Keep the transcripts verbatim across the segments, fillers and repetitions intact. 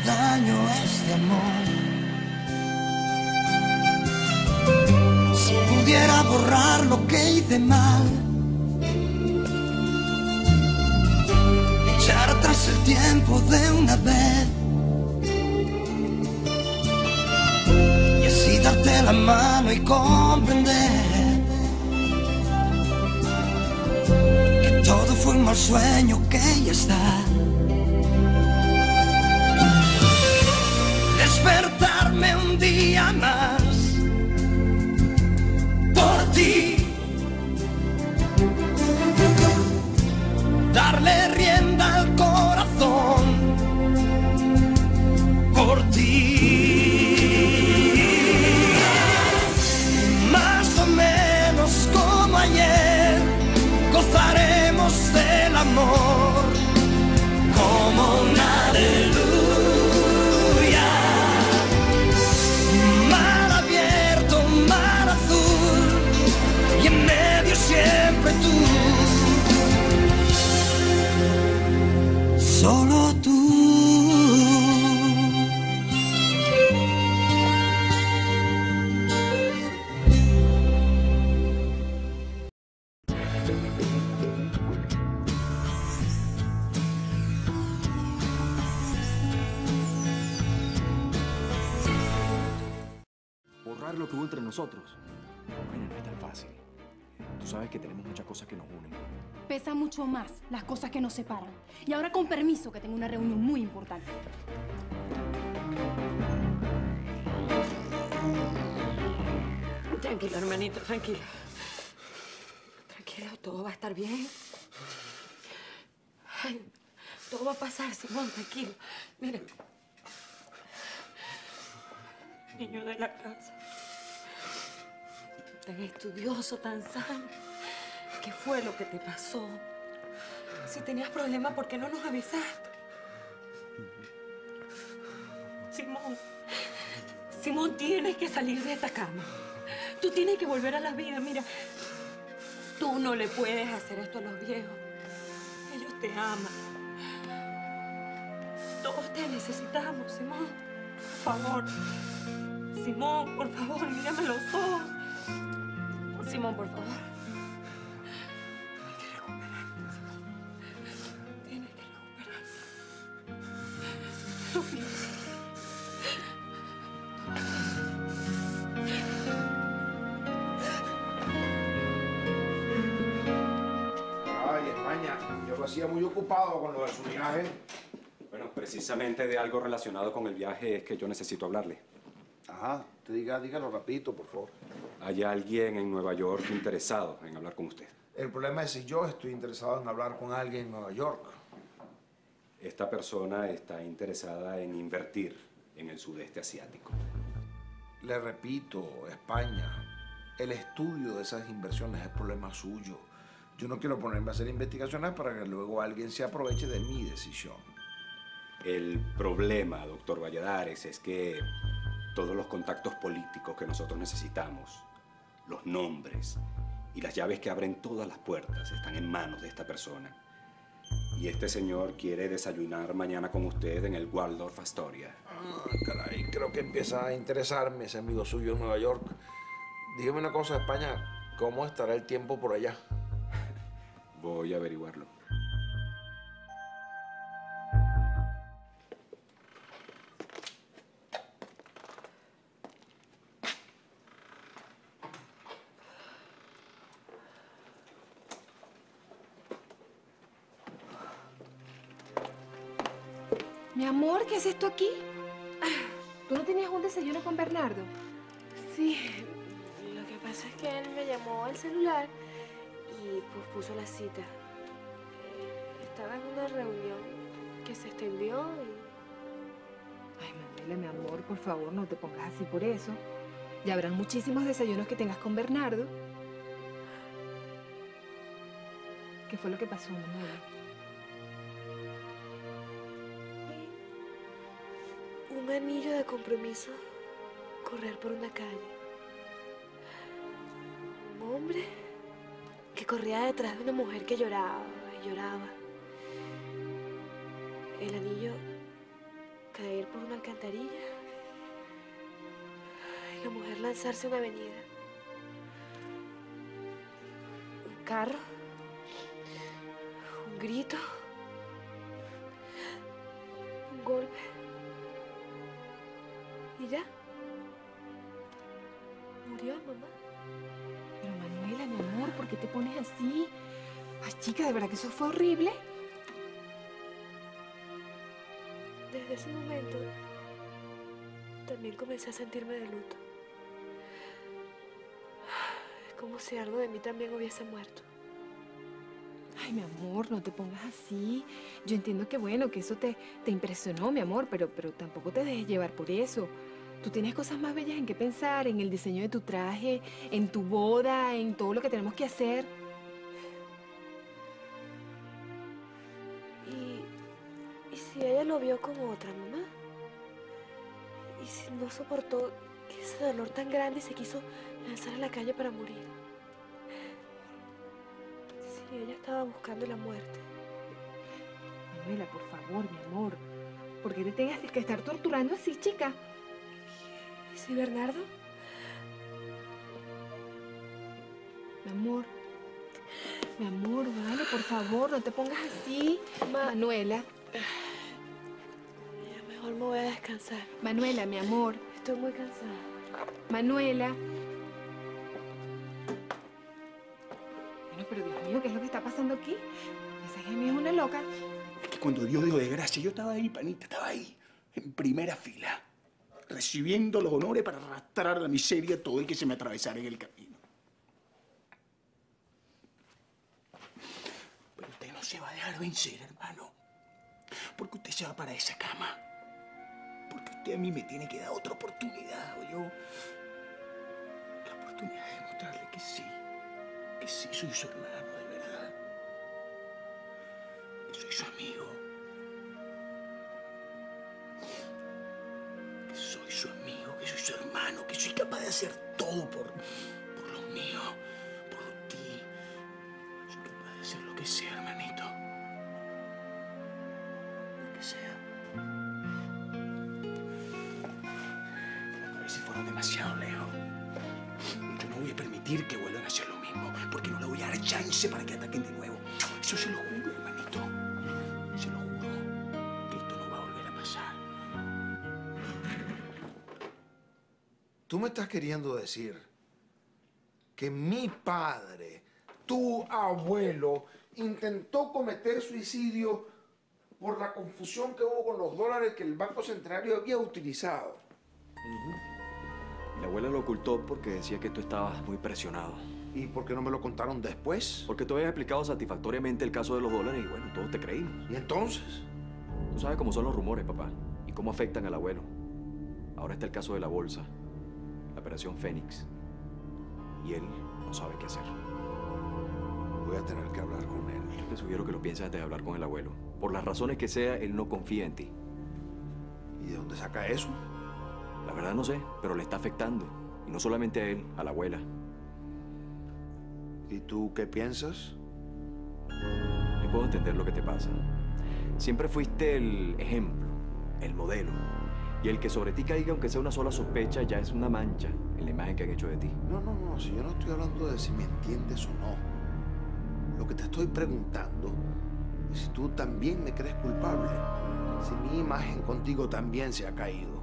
daño este amor. Si pudiera borrar lo que hice mal, echar atrás el tiempo de una vez y así darte la mano y comprender que todo fue un mal sueño que ya está. Despertarme un día más por ti, darle rienda al corazón por ti. Más o menos como ayer gozaremos del amor como una aleluya. Mar abierto, mar azul y en medio siempre tú. Solo tú. Borrar lo que hubo entre nosotros. Bueno, no es tan fácil. Tú sabes que tenemos muchas cosas que nos unen. Pesa mucho más las cosas que nos separan. Y ahora con permiso, que tengo una reunión muy importante. Tranquilo, hermanito, tranquilo. Tranquilo, todo va a estar bien. Ay, todo va a pasar, Simón, tranquilo. Mira. Niño de la casa. Tan estudioso, tan sano. ¿Qué fue lo que te pasó? Si tenías problemas, ¿por qué no nos avisaste? Simón, Simón, tienes que salir de esta cama. Tú tienes que volver a la vida. Mira, tú no le puedes hacer esto a los viejos. Ellos te aman. Todos te necesitamos, Simón. Por favor. Simón, por favor, mírame a los ojos. Simón, por favor. Tienes que recuperarte, Simón. Tienes que recuperarte. Lo pido. Ay, España, yo lo hacía muy ocupado con lo de su viaje. Bueno, precisamente de algo relacionado con el viaje es que yo necesito hablarle. Ajá, te diga, dígalo rapidito, por favor. Hay alguien en Nueva York interesado en hablar con usted. El problema es si yo estoy interesado en hablar con alguien en Nueva York. Esta persona está interesada en invertir en el sudeste asiático. Le repito, España, el estudio de esas inversiones es problema suyo. Yo no quiero ponerme a hacer investigaciones para que luego alguien se aproveche de mi decisión. El problema, doctor Valladares, es que todos los contactos políticos que nosotros necesitamos, los nombres y las llaves que abren todas las puertas están en manos de esta persona. Y este señor quiere desayunar mañana con usted en el Waldorf Astoria. Ah, caray, creo que empieza a interesarme ese amigo suyo en Nueva York. Dígame una cosa, España, ¿cómo estará el tiempo por allá? Voy a averiguarlo. Mi amor, ¿qué es esto aquí? ¿Tú no tenías un desayuno con Bernardo? Sí, lo que pasa es que él me llamó al celular y pospuso la cita. Eh, estaba en una reunión que se extendió y... Ay, Manuela, mi amor, por favor, no te pongas así por eso. Ya habrán muchísimos desayunos que tengas con Bernardo. ¿Qué fue lo que pasó, Manuela? Un anillo de compromiso, correr por una calle. Un hombre que corría detrás de una mujer que lloraba y lloraba. El anillo caer por una alcantarilla. Y la mujer lanzarse a una avenida. Un carro. Un grito. Un golpe. Y ya. Murió, mamá. Pero Manuela, mi amor, ¿por qué te pones así? Ay, chica, ¿de verdad que eso fue horrible? Desde ese momento, también comencé a sentirme de luto. Es como si algo de mí también hubiese muerto. Ay, mi amor, no te pongas así. Yo entiendo que, bueno, que eso te, te impresionó, mi amor, pero, pero tampoco te dejes llevar por eso. Tú tienes cosas más bellas en qué pensar, en el diseño de tu traje, en tu boda, en todo lo que tenemos que hacer. ¿Y, y si ella lo vio como otra, mamá? ¿Y si no soportó ese dolor tan grande y se quiso lanzar a la calle para morir? Si ella estaba buscando la muerte. Manuela, por favor, mi amor. ¿Por qué te tengas que estar torturando así, chica? ¿Y si Bernardo? Mi amor. Mi amor, vale, por favor, no te pongas así. Ma- Manuela. Ya mejor me voy a descansar. Manuela, mi amor. Estoy muy cansada. Manuela. Bueno, pero Dios mío, ¿qué es lo que está pasando aquí? Esa hija mía es una loca. Es que cuando Dios dio de gracia, yo estaba ahí, panita, estaba ahí, en primera fila, recibiendo los honores para arrastrar la miseria a todo el que se me atravesara en el camino. Pero usted no se va a dejar vencer, hermano. Porque usted se va para esa cama. Porque usted a mí me tiene que dar otra oportunidad, o yo. La oportunidad de demostrarle que sí, que sí soy su hermano, de verdad. Que soy su amigo. Que soy su amigo, que soy su hermano, que soy capaz de hacer todo por, por los míos, por ti. Soy capaz de hacer lo que sea, hermanito. Lo que sea. A veces fueron demasiado lejos. Y yo no voy a permitir que vuelvan a hacer lo mismo, porque no le voy a dar chance para que ataquen de nuevo. Eso se lo juro, hermanito. Se lo juro, que esto no va a volver a pasar. Tú me estás queriendo decir que mi padre, tu abuelo, intentó cometer suicidio por la confusión que hubo con los dólares que el Banco Centenario había utilizado. La abuela lo ocultó porque decía que tú estabas muy presionado. ¿Y por qué no me lo contaron después? Porque tú habías explicado satisfactoriamente el caso de los dólares y bueno, todos te creímos. ¿Y entonces? Tú sabes cómo son los rumores, papá, y cómo afectan al abuelo. Ahora está el caso de la bolsa, la operación Fénix. Y él no sabe qué hacer. Voy a tener que hablar con él. Yo te sugiero que lo pienses antes de hablar con el abuelo. Por las razones que sea, él no confía en ti. ¿Y de dónde saca eso? La verdad no sé, pero le está afectando. Y no solamente a él, a la abuela. ¿Y tú qué piensas? Yo puedo entender lo que te pasa. Siempre fuiste el ejemplo, el modelo. Y el que sobre ti caiga, aunque sea una sola sospecha, ya es una mancha en la imagen que han hecho de ti. No, no, no. Si yo no estoy hablando de si me entiendes o no. Lo que te estoy preguntando es si tú también me crees culpable. Si mi imagen contigo también se ha caído.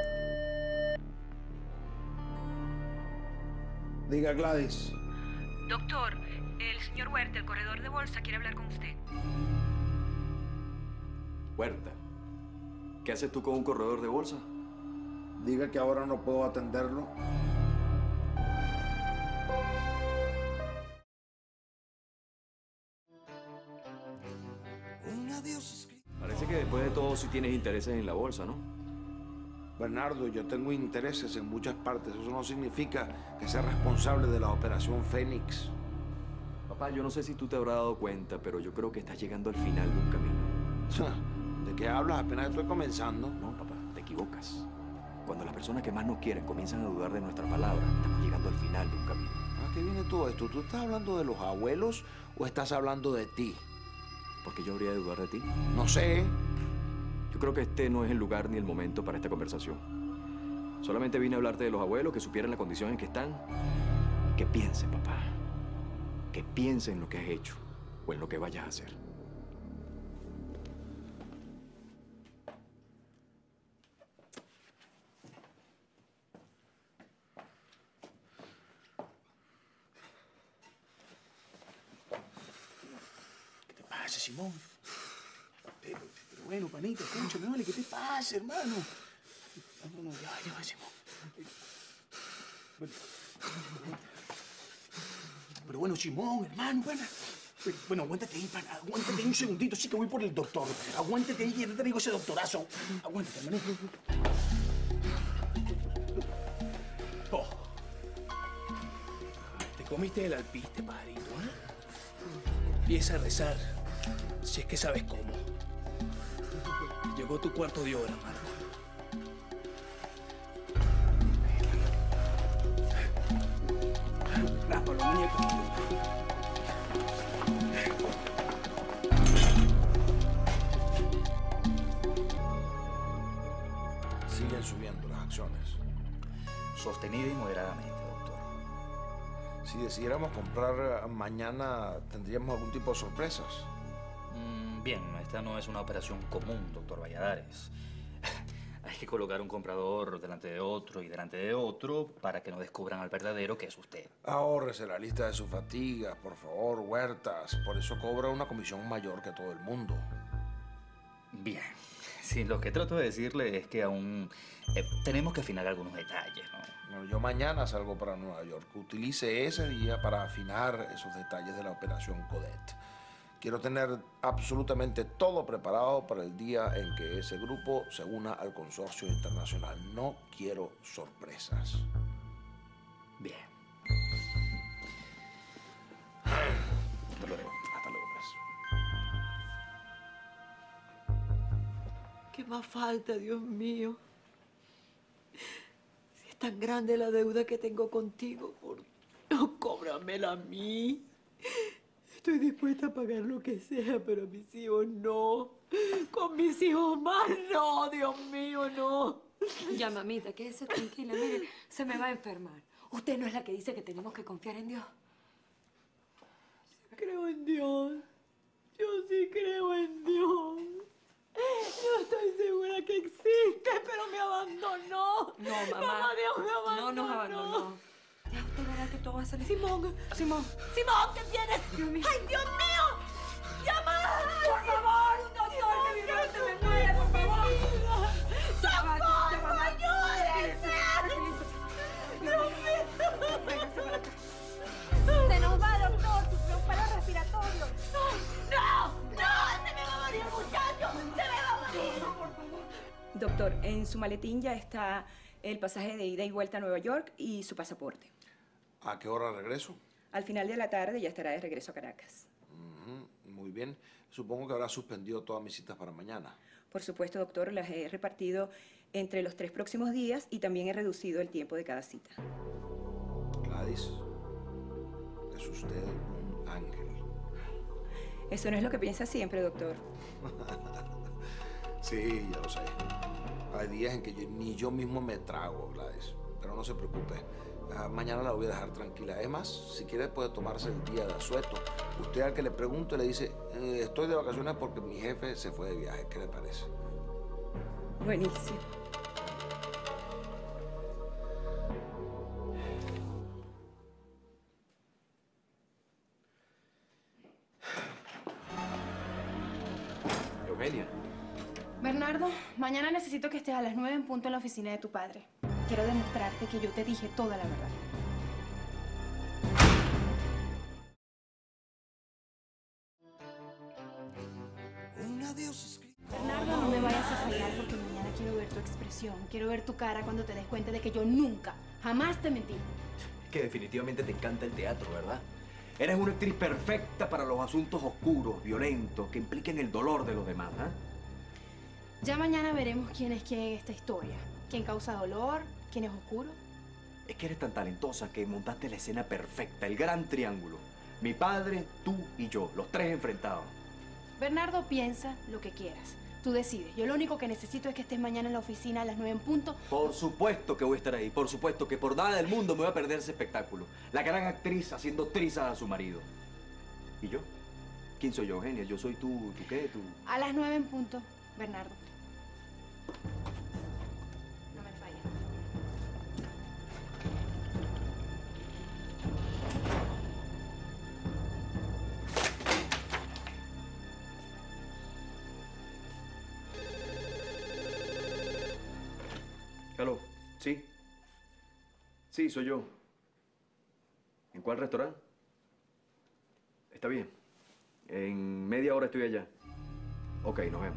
Diga, Gladys. Doctor, el señor Huerta, el corredor de bolsa, quiere hablar con usted. Huerta, ¿qué haces tú con un corredor de bolsa? Diga que ahora no puedo atenderlo. Parece que después de todo sí tienes intereses en la bolsa, ¿no? Bernardo, yo tengo intereses en muchas partes. Eso no significa que sea responsable de la operación Fénix. Papá, yo no sé si tú te habrás dado cuenta, pero yo creo que estás llegando al final de un camino. ¿De qué hablas? Apenas estoy comenzando. No, papá, te equivocas. Cuando las personas que más nos quieren comienzan a dudar de nuestra palabra, estamos llegando al final de un camino. ¿A qué viene todo esto? ¿Tú estás hablando de los abuelos o estás hablando de ti? ¿Por qué yo habría de dudar de ti? No sé. Yo creo que este no es el lugar ni el momento para esta conversación. Solamente vine a hablarte de los abuelos, que supieran la condición en que están. Que piensen, papá. Que piensen en lo que has hecho o en lo que vayas a hacer. ¿Qué te pasa, Simón? Pero, pero bueno, panita, escúchame, vale, ¿qué te pasa, hermano? No, no, ya, ya va, Simón. Bueno, pero bueno, Simón, hermano, bueno. Pero, bueno, aguántate ahí, pana, aguántate ahí un segundito, sí que voy por el doctor. Aguántate ahí, ya te digo ese doctorazo. Aguántate, hermanito. Oh. Te comiste el alpiste, pajarito, ¿eh? Empieza a rezar, si es que sabes cómo. Llegó tu cuarto de hora, mano. Rápalo, muñeco. Siguen subiendo las acciones. Sostenida y moderadamente, doctor. Si decidiéramos comprar mañana, ¿tendríamos algún tipo de sorpresas? Mm, bien, esta no es una operación común, doctor Valladares. Hay que colocar un comprador delante de otro y delante de otro para que no descubran al verdadero, que es usted. Ahórrese la lista de sus fatigas, por favor, Huertas. Por eso cobra una comisión mayor que todo el mundo. Bien. Sí, lo que trato de decirle es que aún eh, tenemos que afinar algunos detalles, ¿no? Bueno, yo mañana salgo para Nueva York. Utilice ese día para afinar esos detalles de la operación Codet. Quiero tener absolutamente todo preparado para el día en que ese grupo se una al consorcio internacional. No quiero sorpresas. Bien. Hasta luego. Hasta luego, pues. ¿Qué más falta, Dios mío? Si es tan grande la deuda que tengo contigo, por no cóbramela a mí. Estoy dispuesta a pagar lo que sea, pero a mis hijos no. Con mis hijos más no, Dios mío, no. Ya, mamita, quédese tranquila. Mire, se me va a enfermar. Usted no es la que dice que tenemos que confiar en Dios. Creo en Dios. Yo sí creo en Dios. Yo estoy segura que existe, pero me abandonó. No, mamá. Mamá, Dios me abandonó. No nos abandonó. Ya usted verá que todo va a salir. Simón, Simón, Simón, ¿qué tienes? Dios mío. ¡Ay, Dios mío! ¡Llama! ¡Por favor, un doctor que mi madre se me muere, por favor! ¡Socorro, ayúdenme! ¡Dios mío! Se nos va, doctor, sus paros respiratorios. ¡No! ¡No! ¡Se me va a morir, muchacho! ¡Se me va a morir! Por favor. Doctor, en su maletín ya está el pasaje de ida y vuelta a Nueva York y su pasaporte. ¿A qué hora regreso? Al final de la tarde ya estará de regreso a Caracas. Uh-huh. Muy bien. Supongo que habrá suspendido todas mis citas para mañana. Por supuesto, doctor, las he repartido entre los tres próximos días y también he reducido el tiempo de cada cita. Gladys, es usted un ángel. Eso no es lo que piensa siempre, doctor. Sí, ya lo sé. Hay días en que yo, ni yo mismo me trago, Gladys. Pero no se preocupe. Uh, mañana la voy a dejar tranquila. Es más, si quiere puede tomarse el día de asueto. Usted al que le pregunte le dice, eh, estoy de vacaciones porque mi jefe se fue de viaje. ¿Qué le parece? Buenísimo. Eugenia. Bernardo, mañana necesito que estés a las nueve en punto en la oficina de tu padre. Quiero demostrarte que yo te dije toda la verdad. Bernardo, no me vayas a fallar porque mañana quiero ver tu expresión. Quiero ver tu cara cuando te des cuenta de que yo nunca, jamás te mentí. Es que definitivamente te encanta el teatro, ¿verdad? Eres una actriz perfecta para los asuntos oscuros, violentos, que impliquen el dolor de los demás, ¿ah? Ya mañana veremos quién es quién en esta historia. ¿Quién causa dolor? ¿Quién es oscuro? Es que eres tan talentosa que montaste la escena perfecta, el gran triángulo. Mi padre, tú y yo, los tres enfrentados. Bernardo, piensa lo que quieras, Tú decides. Yo lo único que necesito es que estés mañana en la oficina a las nueve en punto. Por supuesto que voy a estar ahí. Por supuesto que por nada del mundo me voy a perder ese espectáculo. La gran actriz haciendo trizas a su marido. ¿Y yo? ¿Quién soy yo, Eugenia? Yo soy tú. ¿Tú qué? ¿Tú? A las nueve en punto, Bernardo. No me falla. Aló, ¿sí? Sí, soy yo. ¿En cuál restaurante? Está bien. En media hora estoy allá. Ok, nos vemos.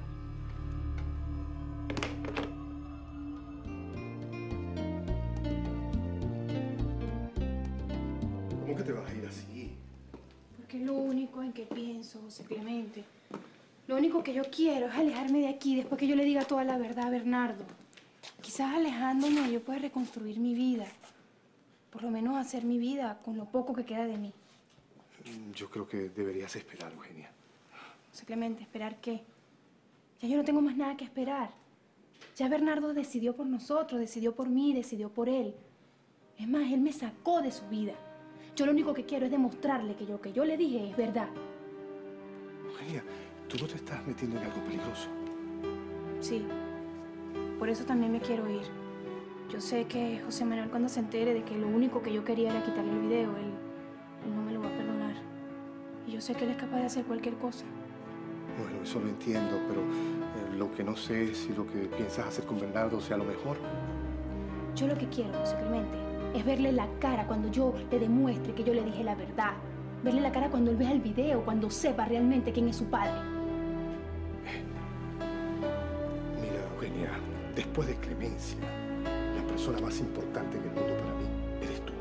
¿Cómo que te vas a ir así? Porque es lo único en que pienso, José Clemente. Lo único que yo quiero es alejarme de aquí después que yo le diga toda la verdad a Bernardo. Quizás alejándome yo pueda reconstruir mi vida. Por lo menos hacer mi vida con lo poco que queda de mí. Yo creo que deberías esperar, Eugenia. José Clemente, ¿esperar qué? Ya yo no tengo más nada que esperar. Ya Bernardo decidió por nosotros, decidió por mí, decidió por él. Es más, él me sacó de su vida. Yo lo único que quiero es demostrarle que lo que yo le dije es verdad. Eugenia, tú no te estás metiendo en algo peligroso. Sí. Por eso también me quiero ir. Yo sé que José Manuel, cuando se entere de que lo único que yo quería era quitarle el video, él, él no me lo va a perdonar. Y yo sé que él es capaz de hacer cualquier cosa. Bueno, eso lo entiendo, pero eh, lo que no sé es si lo que piensas hacer con Bernardo sea lo mejor. Yo lo que quiero, José Clemente, es verle la cara cuando yo le demuestre que yo le dije la verdad. Verle la cara cuando él vea el video, cuando sepa realmente quién es su padre. Mira, Eugenia, después de Clemencia, la persona más importante en el mundo para mí eres tú.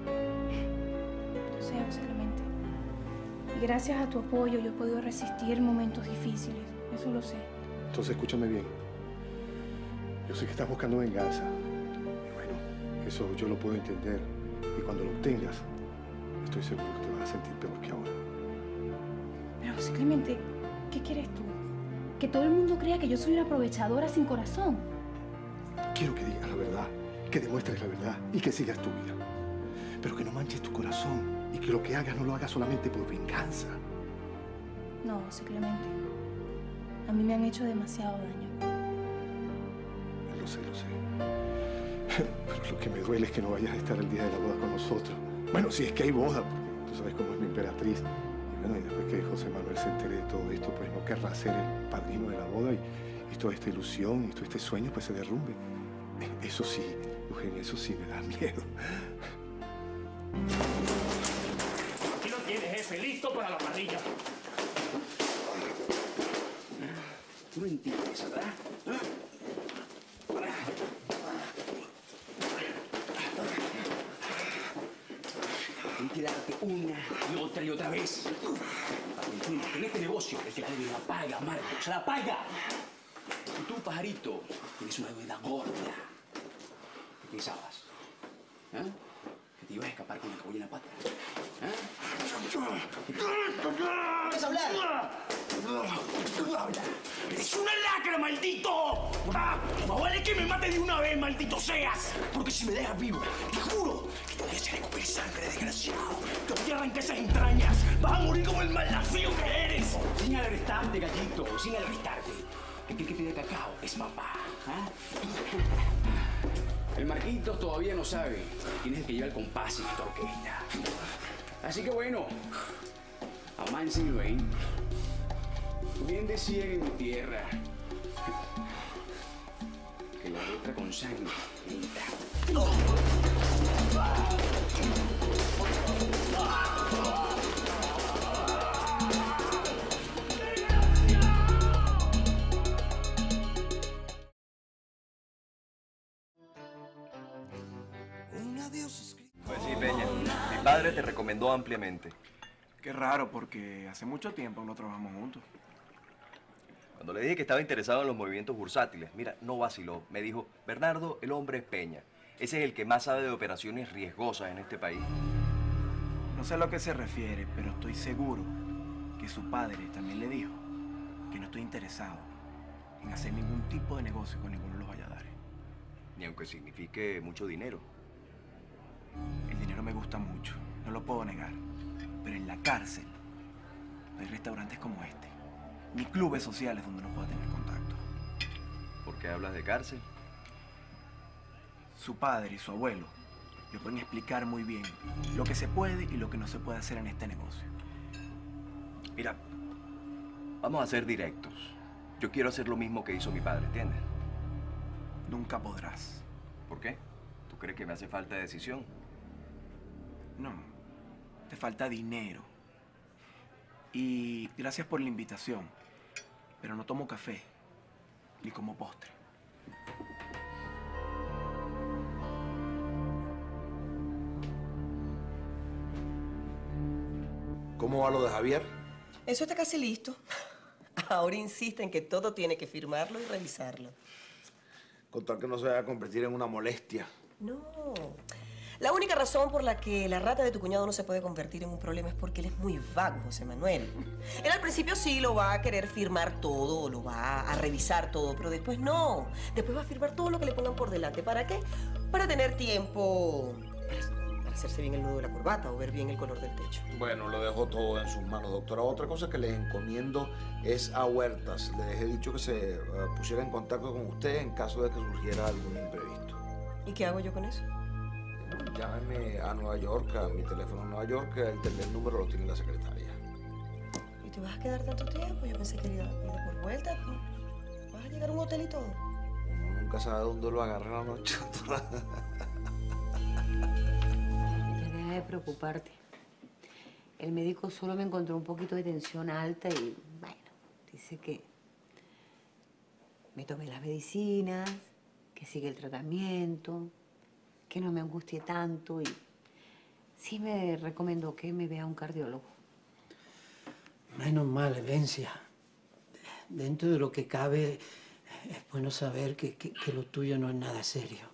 Yo sé, José Clemente. Y gracias a tu apoyo yo he podido resistir momentos difíciles. Eso lo sé. Entonces, escúchame bien. Yo sé que estás buscando venganza. Y bueno, eso yo lo puedo entender. Y cuando lo obtengas, estoy seguro que te vas a sentir peor que ahora. Pero, José Clemente, ¿qué quieres tú? Que todo el mundo crea que yo soy una aprovechadora sin corazón. Quiero que digas la verdad, que demuestres la verdad y que sigas tu vida. Pero que no manches tu corazón y que lo que hagas no lo hagas solamente por venganza. No, José Clemente. A mí me han hecho demasiado daño. Lo sé, lo sé. Pero lo que me duele es que no vayas a estar el día de la boda con nosotros. Bueno, si es que hay boda, porque tú sabes cómo es mi emperatriz. Y bueno, y después que José Manuel se entere de todo esto, pues no querrá ser el padrino de la boda y, y toda esta ilusión y todo este sueño pues se derrumbe. Eso sí, Eugenia, eso sí me da miedo. Aquí lo tienes, jefe, listo para la parrilla. Tú no entiendes, ¿verdad? Hay que darte una y otra y otra vez. Para que entiendas que en este negocio el que la deuda paga, Marcos, la paga. Y tú, pajarito, tienes una deuda gorda. ¿Qué pensabas? ¿Ah? Que te ibas a escapar con la cabulla en la pata. ¿Ah? ¿Quieres hablar? ¡Habla! ¡Eres una lacra, maldito! ¡Ah! ¡Más vale que me mates de una vez, maldito seas! Porque si me dejas vivo, te juro que te voy a hacer escupir sangre, desgraciado. Te voy a arrancar esas entrañas. Vas a morir como el malnacido que eres. Sin alertarte, gallito, sin alertarte. Que aquel que te dé cacao es papá. ¿Ah? El Marquitos todavía no sabe quién es el que lleva el compás en esta orquesta. Así que bueno, amánsenlo ahí. Bien decían en mi tierra que la letra con sangre grita. Pues sí, Peña. Mi padre te recomendó ampliamente. Qué raro, porque hace mucho tiempo no trabajamos juntos. Cuando le dije que estaba interesado en los movimientos bursátiles, mira, no vaciló. Me dijo, Bernardo, el hombre es Peña. Ese es el que más sabe de operaciones riesgosas en este país. No sé a lo que se refiere, pero estoy seguro que su padre también le dijo que no estoy interesado en hacer ningún tipo de negocio con ninguno de los Valladares. Ni aunque signifique mucho dinero. El dinero me gusta mucho, no lo puedo negar. Pero en la cárcel no hay restaurantes como este, ni clubes sociales donde uno pueda tener contacto. ¿Por qué hablas de cárcel? Su padre y su abuelo le pueden explicar muy bien lo que se puede y lo que no se puede hacer en este negocio. Mira, vamos a ser directos. Yo quiero hacer lo mismo que hizo mi padre, ¿entiendes? Nunca podrás. ¿Por qué? ¿Tú crees que me hace falta decisión? No, te falta dinero. Y gracias por la invitación, pero no tomo café, ni como postre. ¿Cómo va lo de Javier? Eso está casi listo. Ahora insiste en que todo tiene que firmarlo y revisarlo. Con tal que no se vaya a convertir en una molestia. No. La única razón por la que la rata de tu cuñado no se puede convertir en un problema es porque él es muy vago, José Manuel. Él al principio sí lo va a querer firmar todo, lo va a revisar todo, pero después no. Después va a firmar todo lo que le pongan por delante. ¿Para qué? Para tener tiempo para, para hacerse bien el nudo de la corbata o ver bien el color del techo. Bueno, lo dejo todo en sus manos, doctora. Otra cosa que les encomiendo es a Huertas. Les he dicho que se uh, pusiera en contacto con usted en caso de que surgiera algún imprevisto. ¿Y qué hago yo con eso? Llámeme a Nueva York, a mi teléfono en Nueva York, el, el número lo tiene la secretaria. ¿Y te vas a quedar tanto tiempo? Yo pensé que iba iba por vuelta. ¿Vas a llegar a un hotel y todo? Uno nunca sabe dónde lo agarra la noche. Deja de preocuparte. El médico solo me encontró un poquito de tensión alta y, bueno, dice que me tome las medicinas, que siga el tratamiento, que no me angustie tanto y sí me recomendó que me vea un cardiólogo. Menos mal, Evencia. Dentro de lo que cabe, es bueno saber que, que, que lo tuyo no es nada serio.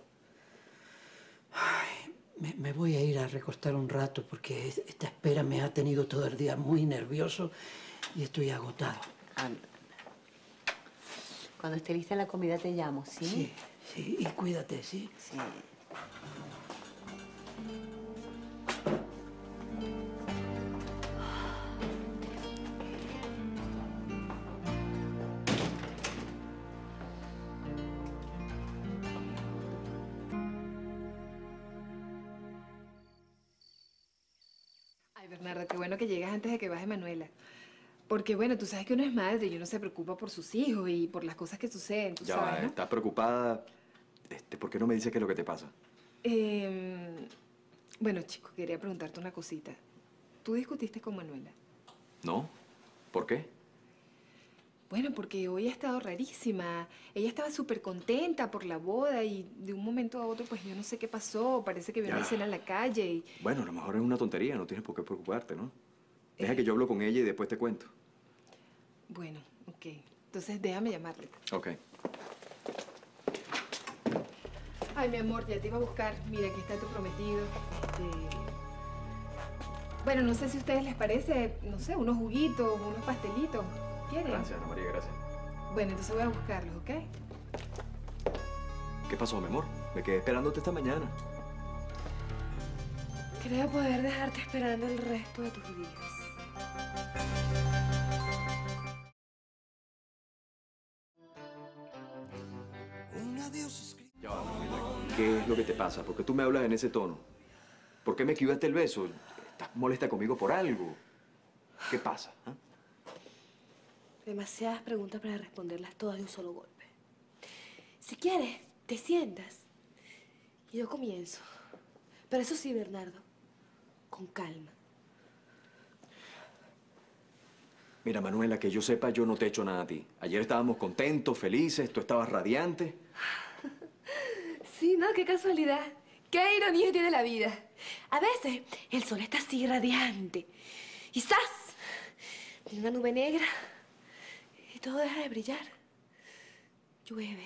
Ay, me, me voy a ir a recostar un rato porque esta espera me ha tenido todo el día muy nervioso y estoy agotado. Anda. Cuando esté lista la comida te llamo, ¿sí? Sí, sí, y cuídate, ¿sí? Sí. Ay, Bernardo, qué bueno que llegas antes de que baje Manuela. Porque, bueno, tú sabes que uno es madre y uno se preocupa por sus hijos y por las cosas que suceden, tú Ya sabes, va, ¿no? ¿estás preocupada? Este, ¿por qué no me dices qué es lo que te pasa? Eh, bueno, chico, quería preguntarte una cosita. ¿Tú discutiste con Manuela? ¿No? ¿Por qué? Bueno, porque hoy ha estado rarísima. Ella estaba súper contenta por la boda y de un momento a otro, pues yo no sé qué pasó. Parece que vio Ya. una escena en la calle y... Bueno, a lo mejor es una tontería, no tienes por qué preocuparte, ¿no? Deja que yo hablo con ella y después te cuento. Bueno, ok. Entonces déjame llamarle. Ok. Ay, mi amor, ya te iba a buscar. Mira, aquí está tu prometido. Este... Bueno, no sé si a ustedes les parece, no sé, unos juguitos, unos pastelitos. ¿Quieren? Gracias, Ana María, gracias. Bueno, entonces voy a buscarlos, ¿ok? ¿Qué pasó, mi amor? Me quedé esperándote esta mañana. Creo poder dejarte esperando el resto de tus días. Ya va, Manuela, ¿qué es lo que te pasa? ¿Por qué tú me hablas en ese tono? ¿Por qué me esquivaste el beso? ¿Estás molesta conmigo por algo? ¿Qué pasa? ¿Ah? Demasiadas preguntas para responderlas todas de un solo golpe. Si quieres, te sientas y yo comienzo. Pero eso sí, Bernardo, con calma. Mira, Manuela, que yo sepa, yo no te he hecho nada a ti. Ayer estábamos contentos, felices, tú estabas radiante. Sí, ¿no? Qué casualidad. Qué ironía tiene la vida. A veces el sol está así radiante. Y ¡zas! Viene una nube negra y todo deja de brillar. Llueve.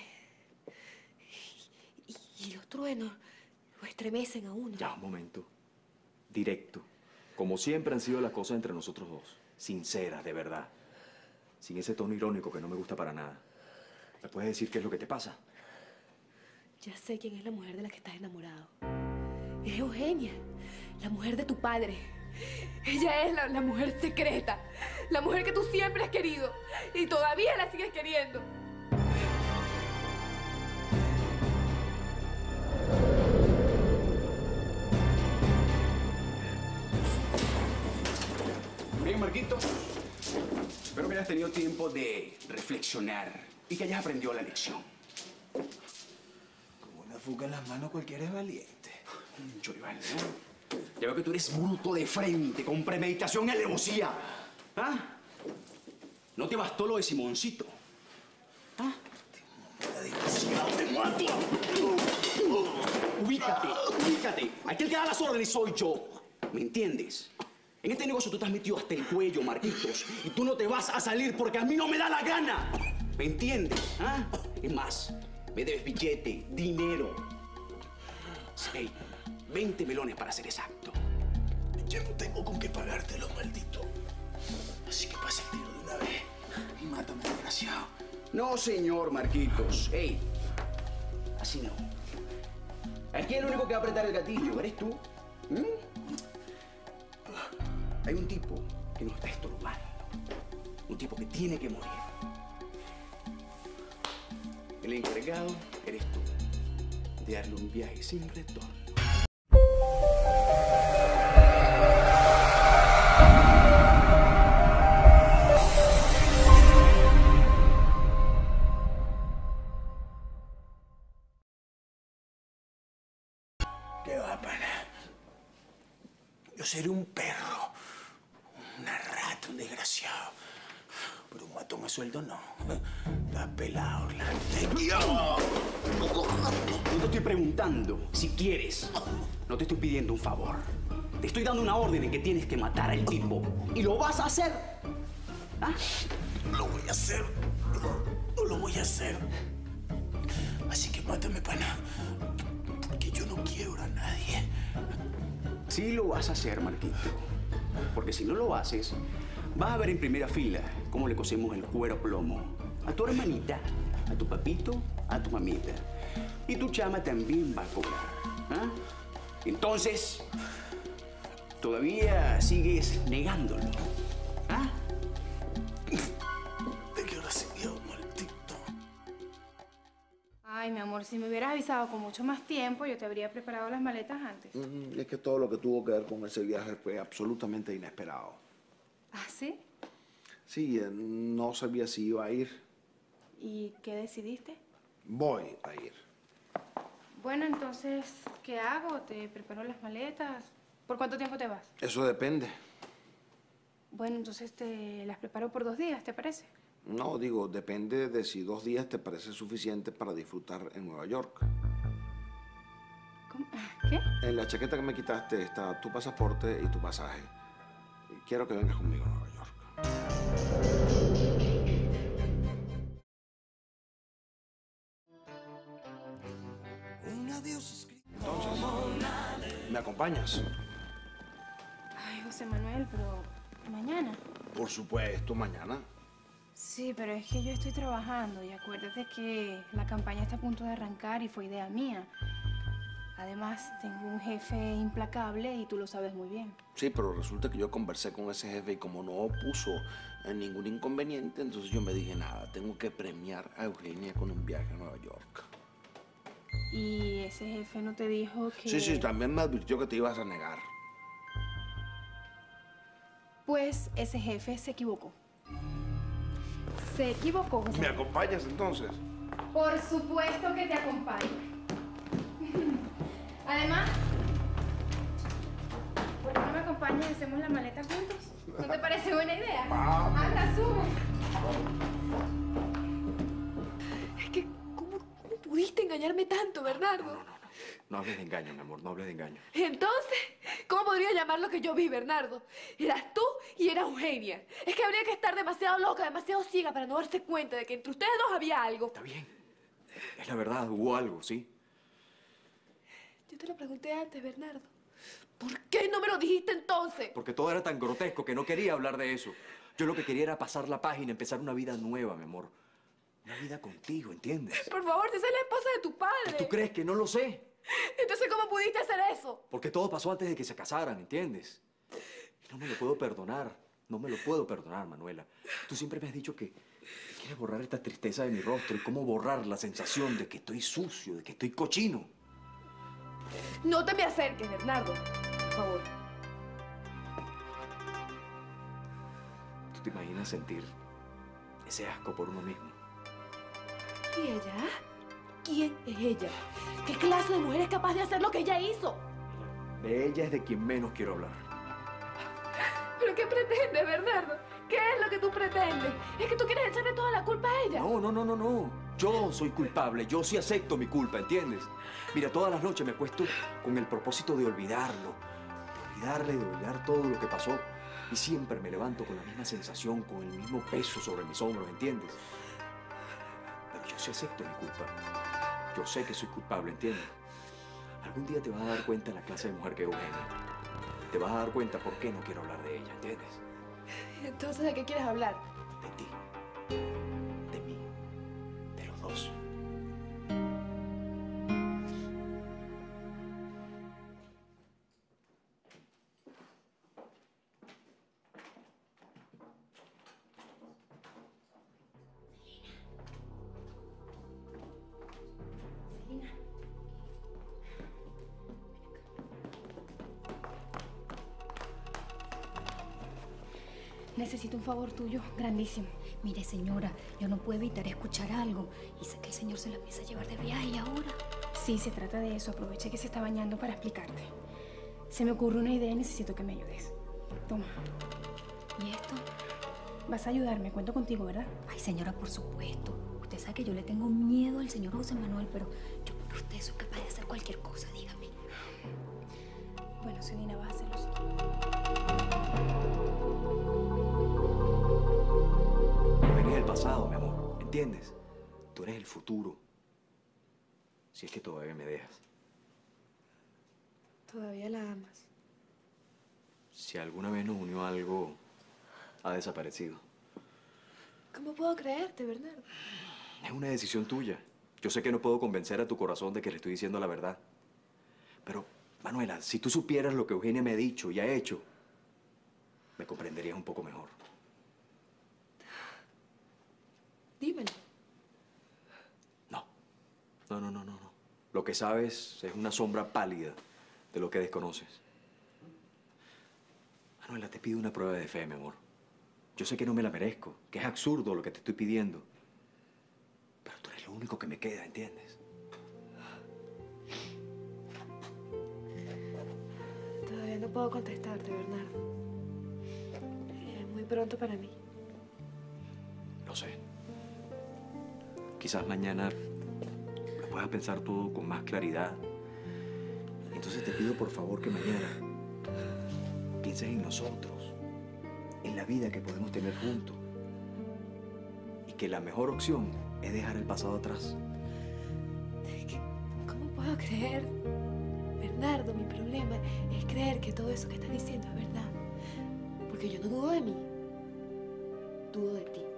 Y, y los truenos lo estremecen a uno. Ya, un momento. Directo. Como siempre han sido las cosas entre nosotros dos. Sinceras, de verdad. Sin ese tono irónico que no me gusta para nada. ¿Me puedes decir qué es lo que te pasa? Ya sé quién es la mujer de la que estás enamorado. Es Eugenia, la mujer de tu padre. Ella es la, la mujer secreta, la mujer que tú siempre has querido y todavía la sigues queriendo. Bien, Marquito. Espero que hayas tenido tiempo de reflexionar y que hayas aprendido la lección. Con una fuga en las manos cualquiera es valiente. Yo, Iván, ¿no? Ya veo que tú eres bruto de frente, con premeditación y alevosía. ¿Ah? ¿No te bastó lo de Simoncito? ¿Ah? ¡Desgraciado, te mato! Ubícate, ubícate. Aquí el que da las órdenes soy yo. ¿Me entiendes? En este negocio tú te has metido hasta el cuello, Marquitos. Y tú no te vas a salir porque a mí no me da la gana. ¿Me entiendes? ¿Ah? Es más, me debes billete, dinero. Hey, veinte melones para ser exacto. Ya no tengo con qué pagártelo, maldito. Así que pasa el tiro de una vez y mátame, desgraciado. No, señor Marquitos. Hey, así no. Aquí el único que va a apretar el gatillo eres tú. ¿Mm? Hay un tipo que nos está estorbando. Un tipo que tiene que morir. El encargado eres tú. De darle un viaje sin retorno. ¿Qué va, pana? Yo seré un perro, una rata, un desgraciado. Pero un matón a sueldo no. Está pelado, Orlando. No te estoy preguntando si quieres. No te estoy pidiendo un favor. Te estoy dando una orden en que tienes que matar al tipo. ¿Y lo vas a hacer? ¿Ah? Lo voy a hacer. No lo voy a hacer. Así que mátame, pana. Porque yo no quiero a nadie. Sí lo vas a hacer, Marquito. Porque si no lo haces, vas a ver en primera fila cómo le cosemos el cuero a plomo a tu hermanita, a tu papito, a tu mamita. Y tu chama también va a cobrar. ¿Ah? Entonces, todavía sigues negándolo. ¿Ah? Te quiero recibido, maldito. Ay, mi amor, si me hubieras avisado con mucho más tiempo, yo te habría preparado las maletas antes. Mm, es que todo lo que tuvo que ver con ese viaje fue absolutamente inesperado. ¿Ah, sí? Sí, eh, no sabía si iba a ir. ¿Y qué decidiste? Voy a ir. Bueno, entonces, ¿qué hago? ¿Te preparo las maletas? ¿Por cuánto tiempo te vas? Eso depende. Bueno, entonces te las preparo por dos días, ¿te parece? No, digo, depende de si dos días te parece suficiente para disfrutar en Nueva York. ¿Cómo? ¿Qué? En la chaqueta que me quitaste está tu pasaporte y tu pasaje. Quiero que vengas conmigo a Nueva York. Entonces, ¿me acompañas? Ay, José Manuel, pero mañana. Por supuesto, mañana. Sí, pero es que yo estoy trabajando y acuérdate que la campaña está a punto de arrancar y fue idea mía. Además, tengo un jefe implacable y tú lo sabes muy bien. Sí, pero resulta que yo conversé con ese jefe y como no puso ningún inconveniente, entonces yo me dije, nada, tengo que premiar a Eugenia con un viaje a Nueva York. ¿Y ese jefe no te dijo que...? Sí, sí, también me advirtió que te ibas a negar. Pues ese jefe se equivocó. Se equivocó, José. ¿Me acompañas entonces? Por supuesto que te acompaño. Además, ¿por qué no me acompañas y hacemos la maleta juntos? ¿No te parece buena idea? Vamos. Anda, sube. Es que, ¿cómo, cómo pudiste engañarme tanto, Bernardo? No, no, no. No hables de engaño, mi amor, no hables de engaño. Entonces, ¿cómo podría llamar lo que yo vi, Bernardo? Eras tú y era Eugenia. Es que habría que estar demasiado loca, demasiado ciega para no darse cuenta de que entre ustedes dos había algo. Está bien. Es la verdad, hubo algo, ¿sí? Yo te lo pregunté antes, Bernardo. ¿Por qué no me lo dijiste entonces? Porque todo era tan grotesco que no quería hablar de eso. Yo lo que quería era pasar la página, empezar una vida nueva, mi amor. una vida contigo, ¿entiendes? Por favor, si soy la esposa de tu padre. ¿Tú crees que no lo sé? Entonces, ¿cómo pudiste hacer eso? Porque todo pasó antes de que se casaran, ¿entiendes? Y no me lo puedo perdonar. No me lo puedo perdonar, Manuela. Tú siempre me has dicho que quieres borrar esta tristeza de mi rostro y cómo borrar la sensación de que estoy sucio, de que estoy cochino. No te me acerques, Bernardo. Por favor. ¿Tú te imaginas sentir ese asco por uno mismo? ¿Y ella? ¿Quién es ella? ¿Qué clase de mujer es capaz de hacer lo que ella hizo? De ella es de quien menos quiero hablar. ¿Pero qué pretendes, Bernardo? ¿Qué es lo que tú pretendes? ¿Es que tú quieres echarle toda la culpa a ella? No, no, no, no, no. Yo soy culpable. Yo sí acepto mi culpa, ¿entiendes? Mira, todas las noches me acuesto con el propósito de olvidarlo. De olvidarle, de olvidar todo lo que pasó. Y siempre me levanto con la misma sensación, con el mismo peso sobre mis hombros, ¿entiendes? Pero yo sí acepto mi culpa. Yo sé que soy culpable, ¿entiendes? Algún día te vas a dar cuenta de la clase de mujer que es Eugenia. Te vas a dar cuenta por qué no quiero hablar de ella, ¿entiendes? Entonces, ¿de qué quieres hablar? De ti. De mí. De los dos. Necesito un favor tuyo, grandísimo. Mire, señora, yo no puedo evitar escuchar algo. Y sé que el señor se lo empieza a llevar de viaje y ahora. Sí, se trata de eso. Aproveché que se está bañando para explicarte. Se me ocurre una idea y necesito que me ayudes. Toma. ¿Y esto? Vas a ayudarme. Cuento contigo, ¿verdad? Ay, señora, por supuesto. Usted sabe que yo le tengo miedo al señor José Manuel, pero yo por usted soy capaz de hacer cualquier cosa, dígame. Bueno, Celina, vas a hacer lo siguiente. Eres el pasado, mi amor. ¿Entiendes? Tú eres el futuro. Si es que todavía me dejas. Todavía la amas. Si alguna vez nos unió algo, ha desaparecido. ¿Cómo puedo creerte, Bernardo? Es una decisión tuya. Yo sé que no puedo convencer a tu corazón de que le estoy diciendo la verdad. Pero, Manuela, si tú supieras lo que Eugenia me ha dicho y ha hecho, me comprenderías un poco mejor. Dímelo. No, no, no, no, no. Lo que sabes es una sombra pálida de lo que desconoces. Manuela, te pido una prueba de fe, mi amor. Yo sé que no me la merezco, que es absurdo lo que te estoy pidiendo. Pero tú eres lo único que me queda, ¿entiendes? Todavía no puedo contestarte, Bernardo. Es muy pronto para mí. Lo sé. Quizás mañana lo puedas pensar todo con más claridad. Entonces te pido por favor que mañana pienses en nosotros, en la vida que podemos tener juntos. Y que la mejor opción es dejar el pasado atrás. ¿Cómo puedo creer? Bernardo, mi problema es creer que todo eso que estás diciendo es verdad. Porque yo no dudo de mí, dudo de ti.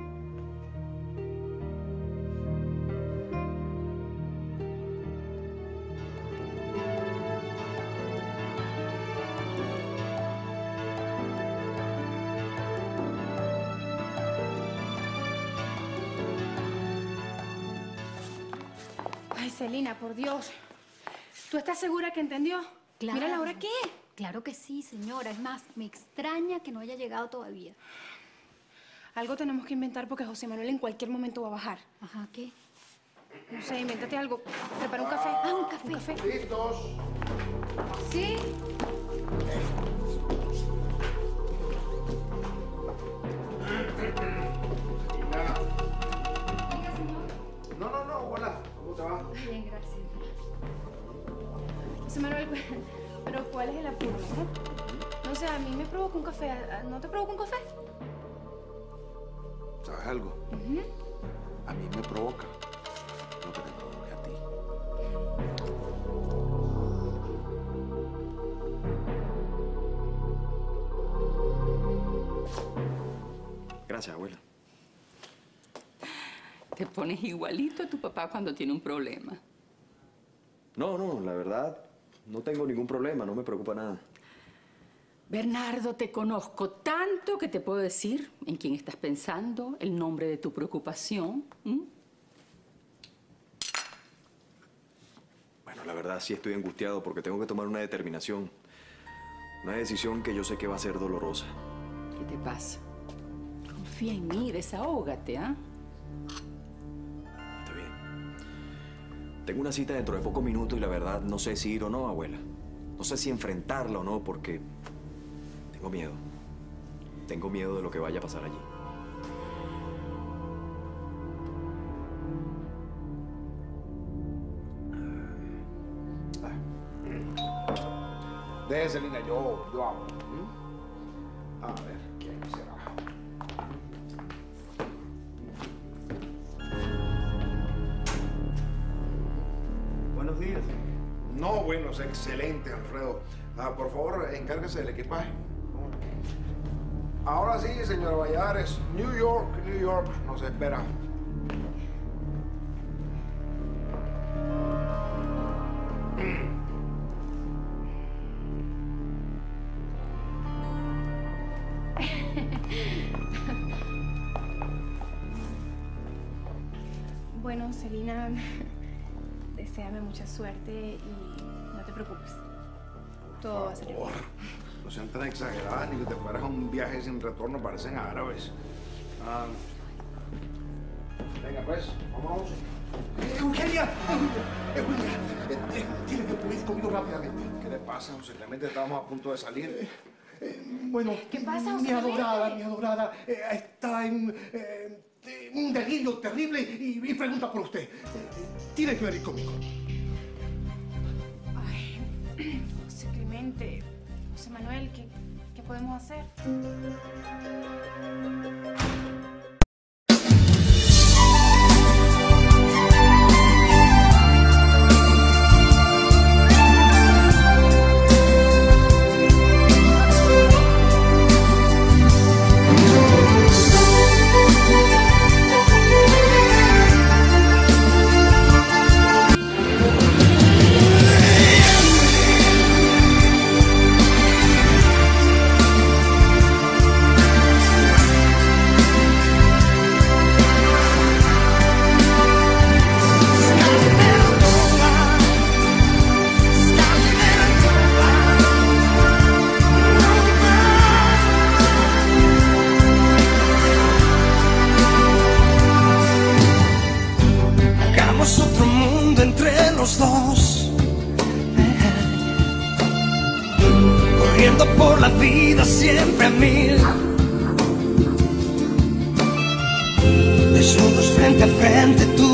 Ay, Celina, por Dios. ¿Tú estás segura que entendió? Claro. Mira la hora que es. Claro que sí, señora. Es más, me extraña que no haya llegado todavía. Algo tenemos que inventar porque José Manuel en cualquier momento va a bajar. Ajá, ¿qué? No sé, invéntate algo. Prepara un café. Ah, un café. Un café. ¿Listos? Sí. No, no, no, hola. ¿Cómo te va? Bien, gracias. José Manuel, pero ¿cuál es el apuro, no? No sé, a mí me provoca un café. ¿No te provoca un café? ¿Sabes algo? Uh-huh. A mí me provoca lo que te provoque a ti. Gracias, abuela. Te pones igualito a tu papá cuando tiene un problema. No, no, la verdad, no tengo ningún problema, no me preocupa nada. Bernardo, te conozco tanto que te puedo decir en quién estás pensando, el nombre de tu preocupación. ¿Mm? Bueno, la verdad sí estoy angustiado porque tengo que tomar una determinación. Una decisión que yo sé que va a ser dolorosa. ¿Qué te pasa? Confía en mí, desahógate, ¿ah? Está bien. Tengo una cita dentro de pocos minutos y la verdad no sé si ir o no, abuela. No sé si enfrentarla o no porque tengo miedo. Tengo miedo de lo que vaya a pasar allí. Déjese, linda, yo, yo hago. A ver, ¿quién será? Buenos días. No, bueno, es excelente, Alfredo. Ah, por favor, encárguese del equipaje. Ahora sí, señora Valladares, New York, New York, nos espera. Bueno, Celina, deséame mucha suerte y no te preocupes. Todo va a salir bien. No sean tan exageradas ni que te fueras a un viaje sin retorno, parecen árabes. Ah, venga, pues, vámonos. Eugenia, Eugenia, eh, tienes que venir conmigo rápidamente. ¿Qué le pasa, José Clemente? Estábamos a punto de salir. Bueno, ¿Qué pasa, José mi adorada, Clemente? mi adorada, eh, está en eh, un delirio terrible y, y pregunta por usted. Eh, tiene que venir conmigo. Ay, José Clemente, José Manuel, ¿qué, qué podemos hacer? Hagamos otro mundo entre los dos, corriendo por la vida siempre a mil, desnudos frente a frente tú